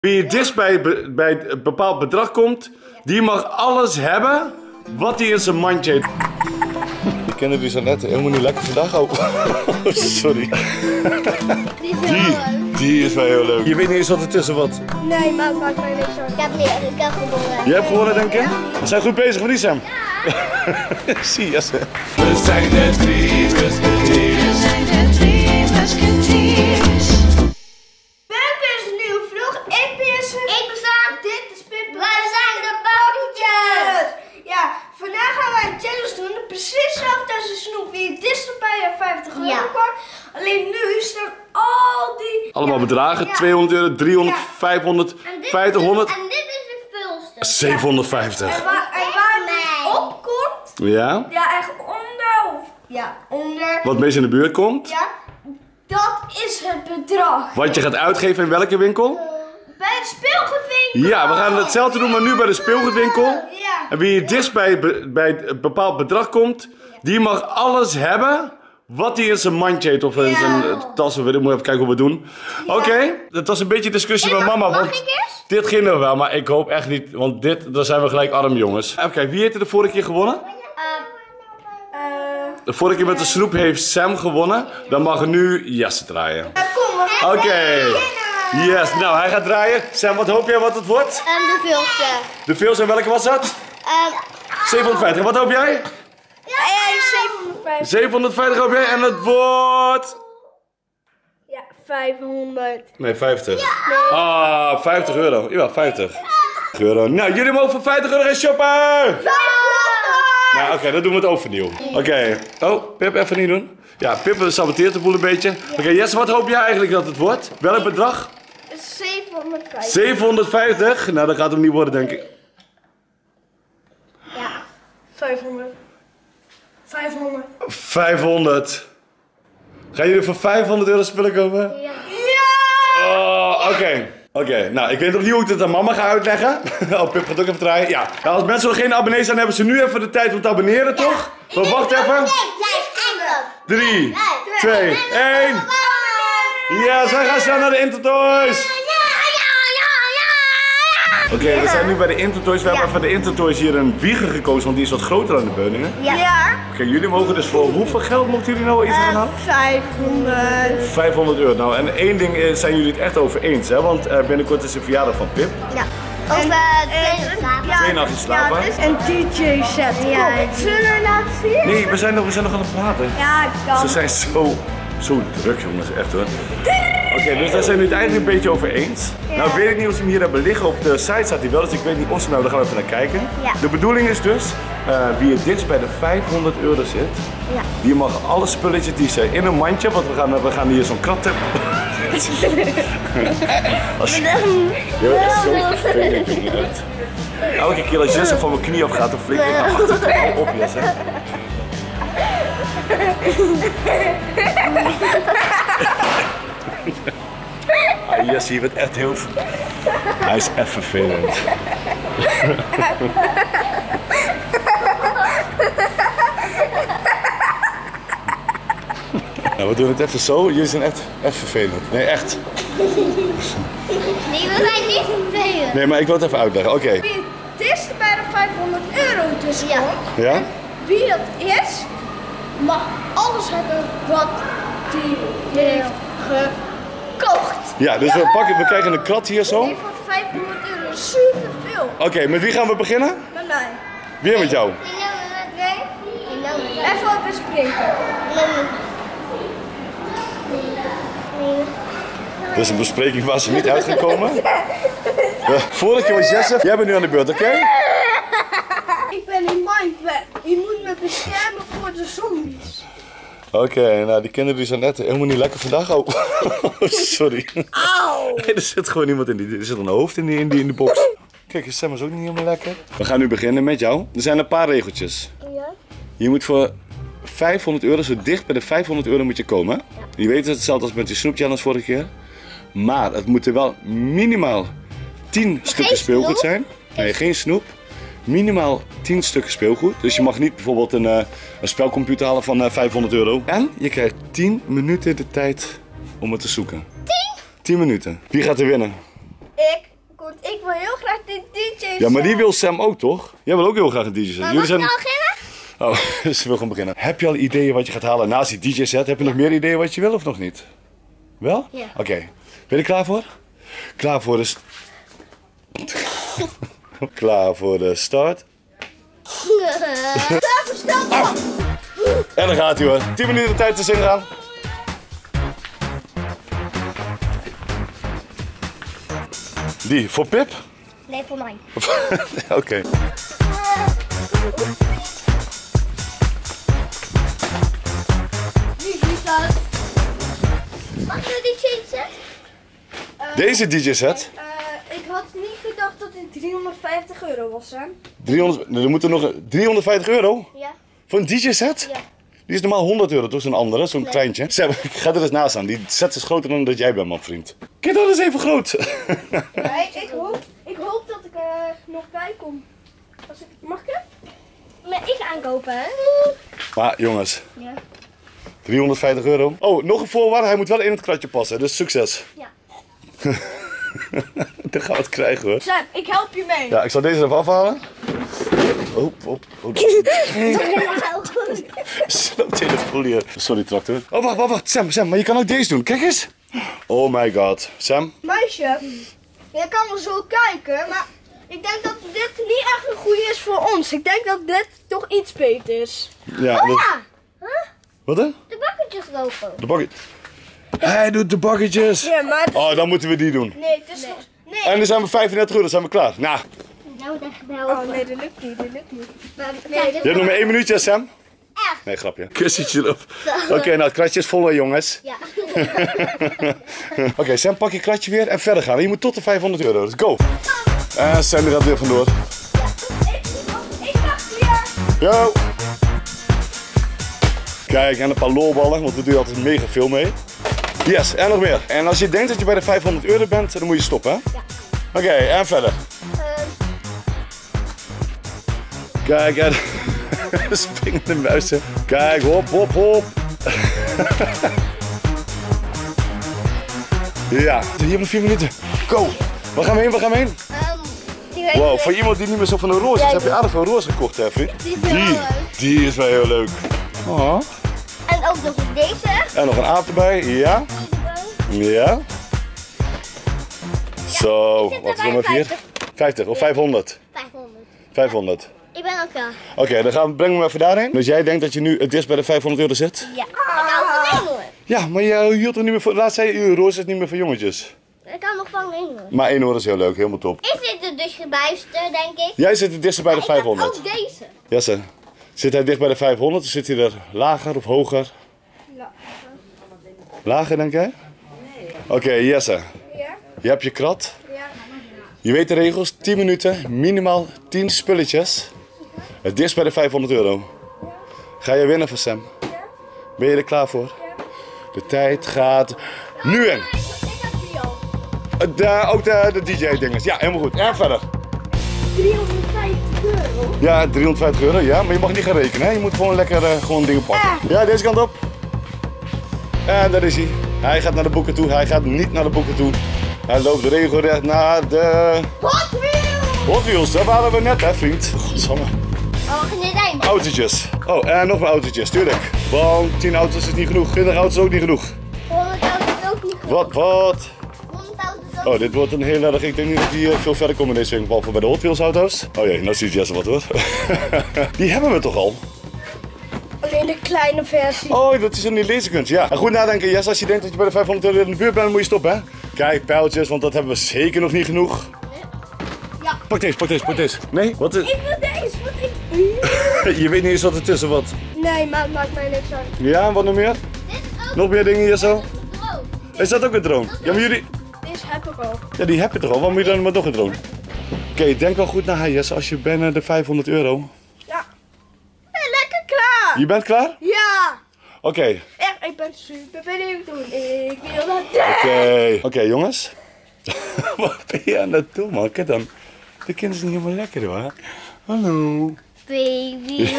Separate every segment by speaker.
Speaker 1: Wie het dichtst bij een bepaald bedrag komt, die mag alles hebben wat hij in zijn mandje heeft. Die kennen die zo net helemaal niet lekker vandaag ook. Oh, sorry. Die is wel heel leuk. Je weet niet eens wat het is of wat?
Speaker 2: Nee, maar het maakt mij niks uit. Ik heb gewonnen.
Speaker 1: Je hebt gewonnen, denk ik? We zijn goed bezig, van Sam. Zie je ze. We zijn de drie musketeers.
Speaker 3: We zijn de drie musketeers.
Speaker 2: Pep is een nieuwe vlog. Ik ben Sam. Dit is Pip. Wij zijn de poppetjes. Ja, vandaag gaan wij een challenge doen. Precies hetzelfde als de snoep. Wie het dichtst bij je 50 euro kwam. Alleen nu staan al die...
Speaker 1: Allemaal bedragen. 200 euro, 300, 500, 500.
Speaker 2: En dit is het vulste.
Speaker 1: 750.
Speaker 2: En waar het opkomt.
Speaker 1: Ja?
Speaker 2: Ja, echt onder. Ja, onder.
Speaker 1: Wat meest in de buurt komt.
Speaker 2: Ja, dat is het bedrag.
Speaker 1: Wat je gaat uitgeven in welke winkel?
Speaker 2: Bij het speelgoedwinkel.
Speaker 1: Ja, we gaan hetzelfde doen, maar nu bij de speelgoedwinkel.
Speaker 2: Ja.
Speaker 1: En wie het dichtst bij een bepaald bedrag komt, die mag alles hebben wat hij in zijn mandje heeft of in zijn tas. We moeten even kijken hoe we het doen. Oké, dat was een beetje discussie met mama.
Speaker 2: Mag
Speaker 1: Want
Speaker 2: ik eerst?
Speaker 1: dit ging nog wel, maar ik hoop echt niet, want daar zijn we gelijk arm jongens. Even kijken, wie heeft er de vorige keer gewonnen? De vorige keer met de snoep heeft Sam gewonnen. Dan mag er nu Jesse draaien.
Speaker 2: Kom maar.
Speaker 1: Oké. Yes, nou hij gaat draaien. Sam, wat hoop jij wat het wordt?
Speaker 2: De vulste.
Speaker 1: De veelste, en welke was dat? 750. Wat hoop jij?
Speaker 2: 750.
Speaker 1: 750 hoop jij en het wordt...
Speaker 2: Ja, 500.
Speaker 1: Nee, 50. Ah, 50 euro. Jawel, 50 euro. Nou, jullie mogen voor 50 euro gaan shoppen!
Speaker 2: 500!
Speaker 1: Nou, oké, dan doen we het overnieuw. Oké. Oh, Pip, even niet doen. Ja, Pip saboteert de boel een beetje. Oké, Jesse, wat hoop jij eigenlijk dat het wordt? Welk bedrag?
Speaker 2: 750.
Speaker 1: 750? Nou, dat gaat hem niet worden, denk ik.
Speaker 2: Ja. 500. 500.
Speaker 1: 500. Gaan jullie voor 500 euro spullen kopen?
Speaker 2: Ja.
Speaker 1: Oh, oké, nou ik weet nog niet hoe ik dit aan mama ga uitleggen. Oh, Pip gaat ook even draaien. Ja, nou, als mensen nog geen abonnees zijn, hebben ze nu even de tijd om te abonneren, toch? Maar wacht even. 3, 2, 1. Ja, zij gaan snel naar de Intertoys. Oké, we zijn nu bij de Intertoys. We hebben even de Intertoys hier een wiegen gekozen, want die is wat groter dan de Beuningen.
Speaker 2: Ja.
Speaker 1: Oké, jullie mogen dus voor hoeveel geld mochten jullie nou iets gaan halen?
Speaker 2: 500.
Speaker 1: 500 euro. Nou, en één ding zijn jullie het echt over eens, hè? Want binnenkort is de verjaardag van Pip.
Speaker 2: Ja. Of
Speaker 1: 2 nachtjes slapen.
Speaker 2: Een DJ set. Ja. Zullen we laten zien?
Speaker 1: Nee, we zijn nog aan het praten.
Speaker 2: Ja, kan.
Speaker 1: Ze zijn zo druk, jongens, echt hoor. Oké, dus daar zijn we het eigenlijk een beetje over eens. Nou, ik weet ik niet of ze hem hier hebben liggen. Op de site staat hij wel, dus ik weet niet of ze nou, daar gaan we even naar kijken.
Speaker 2: Ja.
Speaker 1: De bedoeling is dus, wie het dichtst bij de 500 euro zit, die mag alle spulletjes die ze in een mandje, want we gaan hier zo'n krat hebben. Je bent echt zo vervelend, jongen. Elke keer als Jesse van mijn knie afgaat, dan flikker ik naar achter. Hou op, Jesse. Ah, Jesse, je bent echt heel... Hij is echt vervelend. Nou, we doen het even zo. Jullie zijn echt vervelend. Nee, echt.
Speaker 2: Nee, we zijn niet vervelend.
Speaker 1: Nee, maar ik wil het even uitleggen. Oké.
Speaker 2: Wie het dichtst bij de 500 euro dus komt,
Speaker 1: Ja?
Speaker 2: wie dat is, mag alles hebben wat die heeft gekocht.
Speaker 1: Ja, dus we krijgen een krat hier zo.
Speaker 2: Nee, voor 500 euro, superveel.
Speaker 1: Oké, met wie gaan we beginnen?
Speaker 2: Met mij.
Speaker 1: Weer met jou.
Speaker 2: Nee? Even wat bespreken.
Speaker 1: Dus een bespreking waar ze niet uitgekomen. Vorige keer was Jesse. Jij bent nu aan de beurt, oké?
Speaker 2: Ik ben in Minecraft. Je moet me beschermen voor de zombies.
Speaker 1: Oké, nou die kinderen die zijn net helemaal niet lekker vandaag. Oh, sorry.
Speaker 2: Auw.
Speaker 1: Nee, er zit gewoon iemand in. Er zit een hoofd in de box. Kijk, Sam is ook niet helemaal lekker. We gaan nu beginnen met jou. Er zijn een paar regeltjes.
Speaker 2: Ja?
Speaker 1: Je moet voor 500 euro, zo dicht bij de 500 euro moet je komen. Ja. Je weet het, hetzelfde als met die snoepchallenge vorige keer. Maar het moeten wel minimaal 10 stukken speelgoed zijn. Nee, geen snoep. Minimaal 10 stukken speelgoed. Dus je mag niet bijvoorbeeld een spelcomputer halen van 500 euro. En je krijgt 10 minuten de tijd om het te zoeken. 10? 10 minuten. Wie gaat er winnen?
Speaker 2: Ik. komt. Ik wil heel graag die DJ
Speaker 1: Ja, maar die wil Sam ook, toch? Jij wil ook heel graag een DJ set.
Speaker 2: Maar mag ik nou beginnen?
Speaker 1: Oh, ze wil gewoon beginnen. Heb je al ideeën wat je gaat halen naast die DJ set? Heb je nog meer ideeën wat je wil of nog niet? Wel?
Speaker 2: Ja.
Speaker 1: Oké. Ben je er klaar voor? Klaar voor de... Klaar voor de start. En dan gaat hij hoor. 10 minuten tijd te zingen gaan. Die, voor Pip?
Speaker 2: Nee, voor mij.
Speaker 1: Oké.
Speaker 2: Mag je die DJ set?
Speaker 1: Deze DJ set.
Speaker 2: Ik had niet gedacht dat het 350 euro was, hè?
Speaker 1: 300, er moeten nog 350 euro
Speaker 2: Ja.
Speaker 1: voor een DJ set?
Speaker 2: Ja.
Speaker 1: Die is normaal 100 euro, toch? Zo'n andere, zo'n kleintje. Sam, ik ga er eens naast staan. Die set is groter dan dat jij bent, man, vriend. Kijk, dat is even groot.
Speaker 2: Nee, ik hoop dat ik er nog bij kom. Mag ik het? Nee, ik aankopen, hè?
Speaker 1: Maar jongens,
Speaker 2: Ja.
Speaker 1: 350 euro. Oh, nog een voorwaarde. Hij moet wel in het kratje passen. Dus succes.
Speaker 2: Ja.
Speaker 1: Dan gaan we het krijgen, hoor.
Speaker 2: Sam, ik help je mee.
Speaker 1: Ja, ik zal deze even afhalen. Oh. Sloopt in het polier. Sorry, tractor. Oh, wacht. Sam, maar je kan ook deze doen. Kijk eens. Oh my god. Sam?
Speaker 2: Meisje, je kan wel zo kijken, maar ik denk dat dit niet echt een goede is voor ons. Ik denk dat dit toch iets beter is.
Speaker 1: Ja.
Speaker 2: Huh?
Speaker 1: Wat hè?
Speaker 2: De bakketjes lopen.
Speaker 1: De bucket. Hij doet de bakkertjes.
Speaker 2: Ja, maar...
Speaker 1: Oh, dan moeten we die doen.
Speaker 2: Nee, het is nog... Nee.
Speaker 1: En dan zijn we 35 euro, dan zijn we klaar. Nou,
Speaker 2: Nou, dat gebeld. Oh nee, dat lukt niet. Nee,
Speaker 1: je hebt nog maar 1 minuutje, Sam.
Speaker 2: Echt?
Speaker 1: Nee, grapje. Kussentje erop. Oké, nou het kratje is vol, hè, jongens.
Speaker 2: Ja.
Speaker 1: Oké, Sam, pak je kratje weer en verder gaan. Je moet tot de 500 euro, dus go. En Sam die gaat weer vandoor.
Speaker 2: Ik wacht hier.
Speaker 1: Yo. Kijk, en een paar lolballen, want we doen altijd mega veel mee. Yes, en nog meer. En als je denkt dat je bij de 500 euro bent, dan moet je stoppen, hè?
Speaker 2: Ja.
Speaker 1: Oké, en verder. Kijk, en... springende muizen. Kijk, hop. Ja, hier hebben we 4 minuten. Go. Waar gaan we heen? Wow, voor iemand die niet meer zo van de roze is, heb je aardig veel roze gekocht, hè, vriend?
Speaker 2: Die is wel leuk.
Speaker 1: Die is wel heel leuk. Oh.
Speaker 2: En ook nog deze.
Speaker 1: En nog een aap erbij, ja. Ja. Zo, wat is nummer 4? 50 of 500?
Speaker 2: 500.
Speaker 1: 500.
Speaker 2: Ik ben al klaar.
Speaker 1: Oké, dan brengen we hem even daarheen. Dus jij denkt dat je nu het dichtst bij de 500 euro zit?
Speaker 2: Ja. Ik hou van één hoor.
Speaker 1: Ja, maar je hield er niet meer voor. Laatst zei je, roze is niet meer voor jongetjes.
Speaker 2: Ik kan nog van één hoor.
Speaker 1: Maar 1 euro is heel leuk, helemaal top.
Speaker 2: Ik zit er dus gebuister, denk ik.
Speaker 1: Jij zit het dichtst bij de
Speaker 2: Ik heb
Speaker 1: 500.
Speaker 2: ook deze.
Speaker 1: Jesse, zit hij dicht bij de 500 of zit hij er lager of hoger? Lager, denk jij? Nee. Oké, Jesse.
Speaker 2: Ja?
Speaker 1: Je hebt je krat.
Speaker 2: Ja.
Speaker 1: Je weet de regels. 10 minuten, minimaal 10 spulletjes. Het dichtst bij de 500 euro. Ga je winnen voor Sam? Ben je er klaar voor? De tijd gaat nu in.
Speaker 2: Ik heb die al.
Speaker 1: Ook de DJ-dingers. Ja, helemaal goed. En verder.
Speaker 2: 350 euro.
Speaker 1: Ja, 350 euro, ja. Maar je mag niet gaan rekenen, hè. Je moet gewoon lekker gewoon dingen pakken. Ja, deze kant op. En daar is hij. Hij gaat naar de boeken toe. Hij gaat niet naar de boeken toe. Hij loopt regelrecht naar de...
Speaker 2: Hot Wheels!
Speaker 1: Hot Wheels, daar waren we net, hè, vriend. Godsamme.
Speaker 2: Oh, we gaan dit heen.
Speaker 1: Autootjes. Oh, en nog meer autootjes, tuurlijk. Want 10 auto's is niet genoeg. 20 auto's is ook niet genoeg.
Speaker 2: 100 auto's ook niet goed.
Speaker 1: Wat?
Speaker 2: 100 auto's ook
Speaker 1: Oh, dit wordt een heel erg... Ik denk niet dat die veel verder komen deze week, behalve bij de Hot Wheels auto's. Oh jee, nou ziet Jesse wat hoor. Die hebben we toch al?
Speaker 2: alleen de kleine versie.
Speaker 1: Oh, dat is een die lezen kunt. Ja. En goed nadenken, Jesse, als je denkt dat je bij de 500 euro in de buurt bent, dan moet je stoppen, hè? Kijk, pijltjes, want dat hebben we zeker nog niet genoeg.
Speaker 2: Ja.
Speaker 1: Pak deze. Nee? Wat is...
Speaker 2: Ik wil deze, wat ik...
Speaker 1: Je weet niet eens wat het is of wat?
Speaker 2: Nee, maar het maakt mij niks uit.
Speaker 1: Ja, en wat nog meer?
Speaker 2: Dit is ook
Speaker 1: Nog meer dingen hier zo?
Speaker 2: droog.
Speaker 1: Is dat ook een drone? Ja, maar jullie...
Speaker 2: Deze heb ik al.
Speaker 1: Ja, die heb je toch al? Waarom moet je dan maar nog een drone? Oké, denk wel goed na, Jesse, als je binnen de 500 euro...
Speaker 2: Ja. Hey, lekker klaar.
Speaker 1: Je bent klaar?
Speaker 2: Ja.
Speaker 1: Oké.
Speaker 2: Echt, ik ben super benieuwd hoe ik wil dat.
Speaker 1: Oké, jongens. Wat ben je aan het doen, man? Kijk dan. De kinderen zijn niet helemaal lekker, hoor. Hallo.
Speaker 2: Baby.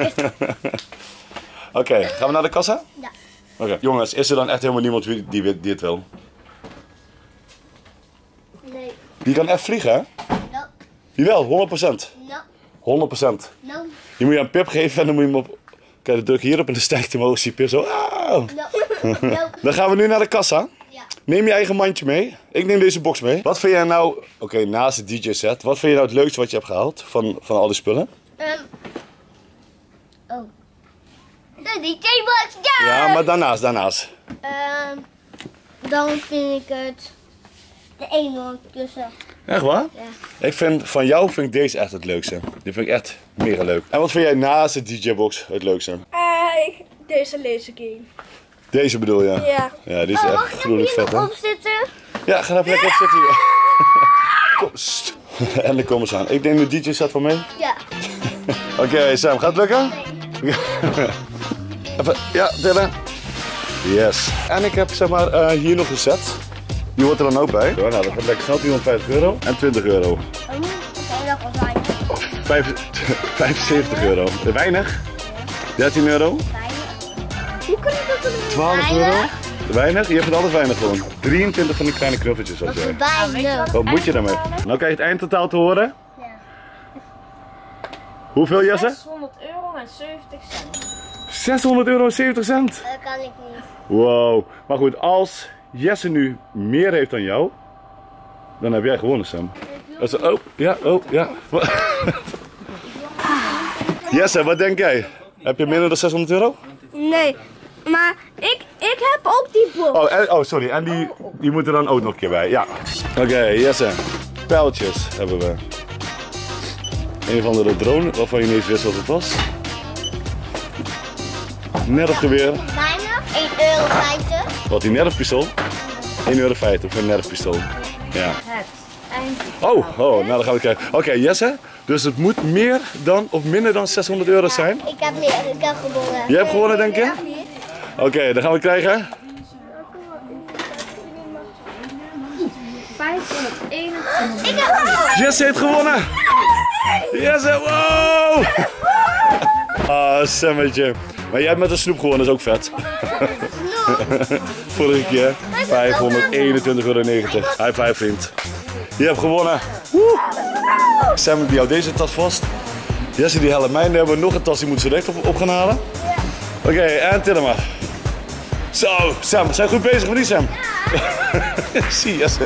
Speaker 1: Oké, gaan we naar de kassa?
Speaker 2: Ja.
Speaker 1: Oké. Jongens, is er dan echt helemaal niemand die het wil?
Speaker 2: Nee.
Speaker 1: Die kan echt vliegen, hè?
Speaker 2: No.
Speaker 1: Jawel, 100%.
Speaker 2: No.
Speaker 1: 100%.
Speaker 2: No.
Speaker 1: Je moet je een Pip geven en dan moet je hem op... Kijk, dan druk je hierop en dan stijgt hij omhoog. Zie je Pip zo...
Speaker 2: No. No.
Speaker 1: Dan gaan we nu naar de kassa.
Speaker 2: Ja.
Speaker 1: Neem je eigen mandje mee. Ik neem deze box mee. Wat vind jij nou... Oké, naast de DJ-set. Wat vind je nou het leukste wat je hebt gehaald van al die spullen?
Speaker 2: Oh. De DJ-box, ja!
Speaker 1: Ja, maar daarnaast.
Speaker 2: Dan vind ik het... De eenhoorn tussen.
Speaker 1: Echt waar?
Speaker 2: Ja.
Speaker 1: Van jou vind ik deze echt het leukste. Die vind ik echt mega leuk. En wat vind jij naast de DJ-box het leukste?
Speaker 2: Deze lasergame.
Speaker 1: Deze bedoel je?
Speaker 2: Ja.
Speaker 1: Ja, die is echt gruwelijk vet, hè?
Speaker 2: Op zitten?
Speaker 1: Ja, ga even lekker op zitten hier. Kom, sst. En dan komen ze aan. Ik neem de DJ-set van mee.
Speaker 2: Ja.
Speaker 1: Oké, Sam, gaat het lukken? Even, ja, tillen. Yes. En ik heb zeg maar hier nog een set. Die hoort er dan ook bij. Nou, dat gaat lekker geld, 450 euro en 20 euro.
Speaker 2: Oké, dat was weinig.
Speaker 1: 75 euro. Weinig? 13 euro?
Speaker 2: Hoe kan ik dat doen?
Speaker 1: 12 euro? Weinig? Je hebt altijd weinig gewoon. 23 van die kleine knuffeltjes, zoals jij.
Speaker 2: Weinig.
Speaker 1: Wat moet je daarmee? Nou krijg je het eindtotaal te horen.
Speaker 2: Ja.
Speaker 1: Hoeveel, Jesse?
Speaker 4: 600 euro en 70 cent.
Speaker 1: 600 euro en 70 cent.
Speaker 2: Dat kan ik niet.
Speaker 1: Wow. Maar goed, als Jesse nu meer heeft dan jou, dan heb jij gewonnen, Sam. Oh, ja, oh, ja. Jesse, wat denk jij? Heb je minder dan 600 euro?
Speaker 2: Nee, maar ik heb ook die box.
Speaker 1: Oh, sorry. En die moeten er dan ook nog een keer bij. Ja. Oké, Jesse. Pijltjes hebben we. Een van de drone, waarvan je niet eens wist wat het was. Nerfgeweer.
Speaker 2: Weinig. €1,50.
Speaker 1: Wat, die nerfpistool? €1,50 voor een nerfpistool. Ja. Oh, nou dan gaan we kijken. Oké, Jesse. Dus het moet meer dan of minder dan 600 euro zijn.
Speaker 2: Ik heb gewonnen.
Speaker 1: Jij hebt gewonnen, denk je? Oké, dan gaan we krijgen.
Speaker 4: 521.
Speaker 2: Ik heb gewonnen.
Speaker 1: Jesse heeft gewonnen! Jesse, wow! Ah, Sammetje. Maar jij hebt met een snoep gewonnen, dat is ook vet. Vorige keer 521,90 euro. High five, vriend. Je hebt gewonnen. Woe! Sam, die houdt deze tas vast. Jesse, die helpt mij. Dan hebben we nog een tas, die moet ze direct op gaan halen. Oké, en tillen maar. Zo, Sam, we zijn goed bezig met die Sam. Zie Jesse.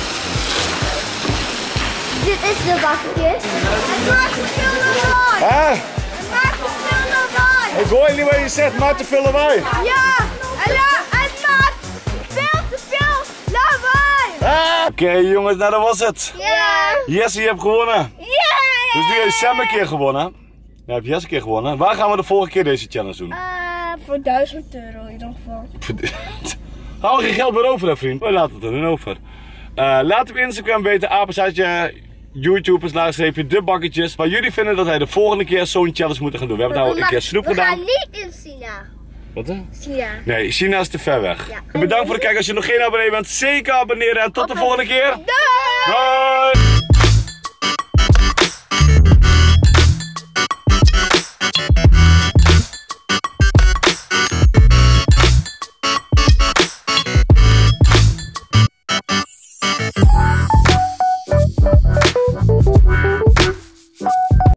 Speaker 2: Dit is de bakjes. Het maakt veel lawaai.
Speaker 1: Hè?
Speaker 2: Het maakt veel lawaai.
Speaker 1: Ik hoor niet wat je zegt, maakt te veel lawaai.
Speaker 2: Ja, het maakt veel te veel lawaai.
Speaker 1: Oké, jongens, nou dat was het.
Speaker 2: Ja.
Speaker 1: Jesse, je hebt gewonnen.
Speaker 2: Ja.
Speaker 1: Dus nu heeft Sam een keer gewonnen. Dan heb Jesse een keer gewonnen. Waar gaan we de volgende keer deze challenge doen?
Speaker 2: Voor €1000 in ieder geval.
Speaker 1: Hou geen geld meer over, hè, vriend. We laten het er dan over. Laat op Instagram weten, apenstaartje, YouTubers, laagstreepje, de bakketjes. Maar jullie vinden dat wij de volgende keer zo'n challenge moeten gaan doen. We hebben nou een keer snoep
Speaker 2: We gaan
Speaker 1: gedaan.
Speaker 2: niet in China.
Speaker 1: Wat hè?
Speaker 2: China.
Speaker 1: Nee, China is te ver weg.
Speaker 2: Ja.
Speaker 1: Bedankt voor het kijken. Als je nog geen abonnee bent, zeker abonneren. En tot de volgende keer.
Speaker 2: Doei!
Speaker 1: Doei!